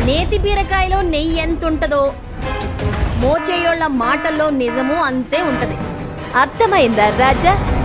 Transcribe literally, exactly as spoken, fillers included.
నేతి బీరకాయలో నెయ్యి ఎంత ఉంటుందో మోచేయోళ్ళ మాటల్లో నిజము అంతే ఉంటది. అర్థమైందా రాజా?